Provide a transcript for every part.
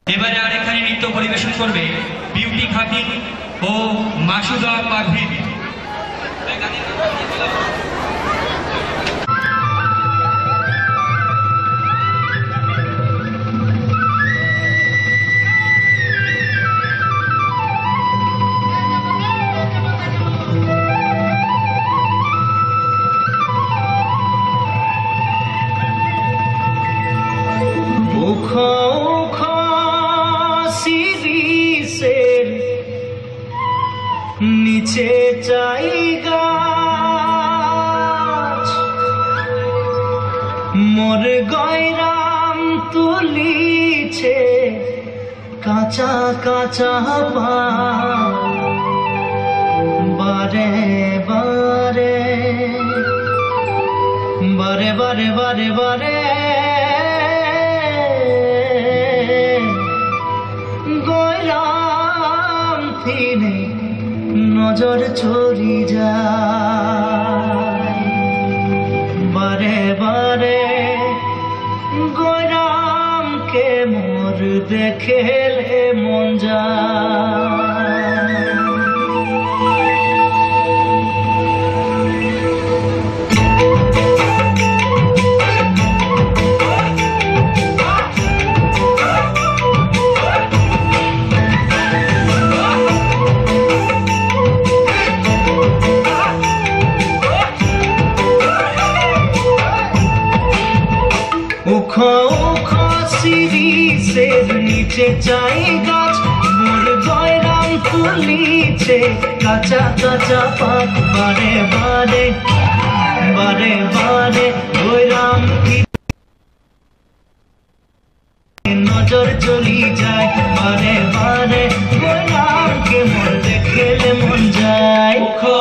এবারে আরেকখানি নৃত্য পরিবেশন করবে বিউটি খাতুন ও মাসুদা পারভীন। নিচে চাই গাছ মোর গয়রাম তুলিছে কাঁচা কাঁচা বারে বারে বারে বারে বারে বারে গয়রাম থিনে নজর চলি যায় বারে বারে গয়রামকে মোর দেখেলে মন যায়। নিচে চাই গাছ মোর গয়রাম তুলিছে কাঁচা কাঁচা পাত বারে বারে বারে বারে গয়রাম নজর চলি যায় বারে বারে গয়রামকে মোর দেখেলে মন যায়।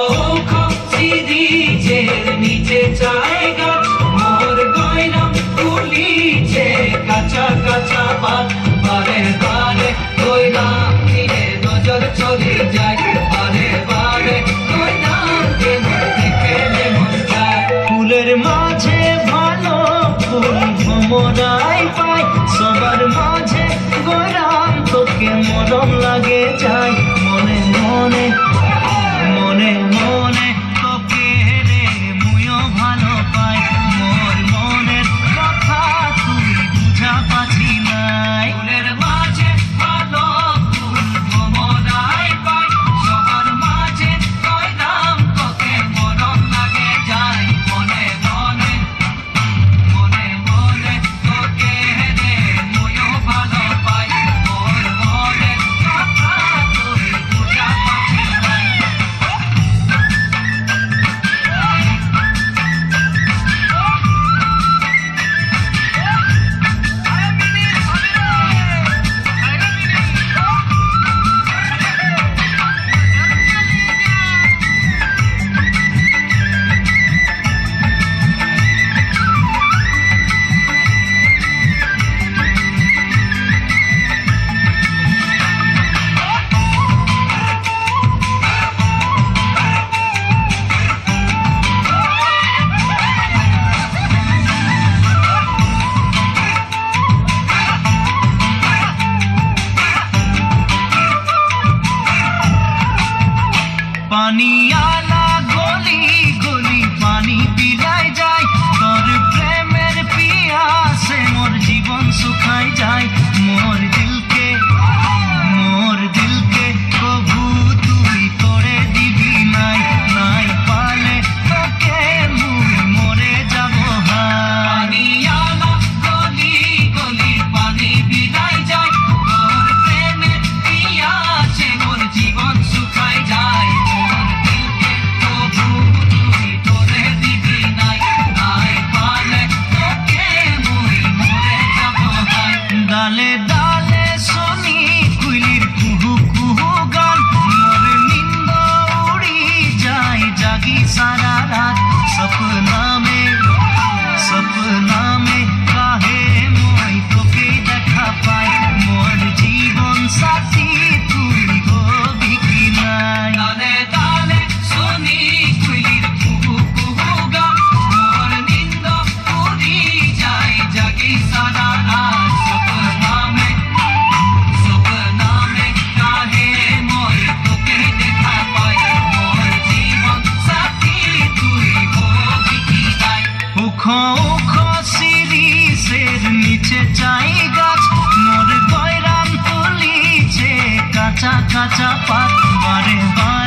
নিচে চাই গাছ মোর গয়রাম তুলিছে কাঁচা কাঁচা পাত বারে বারে গয়রাম দিনে নজর চলে যায় বারে বারে গয়রামকে মোর দেখেলে মন যায়। ফুলের মাঝে ভালো ফুল ভ্রমরাই পায় সবার মাঝে গয়রাম তোকে মরম লাগে যায় মনে মনে মনে মনে তোকে রে মুইও ভালো পাই মোর মনের কথা তুই বুঝা পাচ্ছি নাই। ফুলের মাঝে ভালো ফুল ভ্রমরাই পাই সবার মাঝে গয়রাম তোকে মরম লাগে যায় মনে মনে মনে মনে তোকে রে মুইও ভালো পাই মোর মনের কথা তুই বুঝা পাচ্ছি নাই। पानी आला गोली गोली पानी पिलाई जाए तोर प्रेमेर पियासे मोर जीवन सुखाई जाए मोर दिल के कबू तुई तोड़े दिबी नाई नाई पाले तोके मुई मरे जाबो पानी आला गोली गोली पानी पिलाई जाए तोर प्रेमेर पियासे मोर जीवन सुखाई जाए डाले डाले सोनी कुइलिर कुहू कुहू गान मोर निंद उड़ी जाए जागी सारा रात सपना में काहे मोई तोके देखा पाए मोर जीवन साथी तुई होबी कि नाई। डाले डाले सोनी कुइलिर कुहू कुहू गान मोर निंद उड़ी जाए जागी सारा रात কাঁচা কাঁচা পাত বারে বারে